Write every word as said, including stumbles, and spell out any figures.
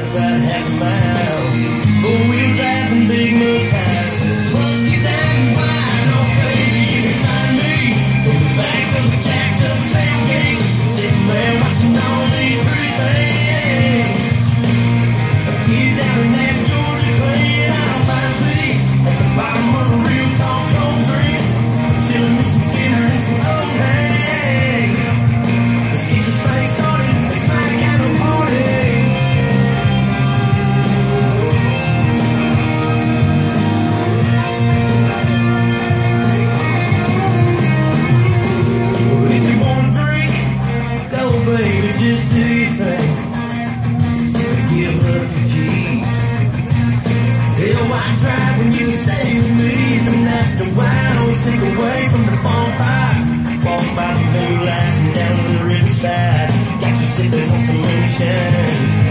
about half a mile. Four-wheel drive and big mud tires. Bust you down wide, oh baby, you can find me from the back of a jacked up tailgate, sitting there watching all these pretty things. Get down in that Georgia clean, I don't mind peace at the bottom of a real tall cold drink, chilling with some Skinner and some old hay. Let's get this thing started. It's my kind of party. If you want a drink, go baby, just do your thing. Give up the keys. Hell, why drive when you can stay with me? And after a while, we sneak away from the bonfire, walk by the moonlight and down to the riverside. Got you sipping on some moonshine.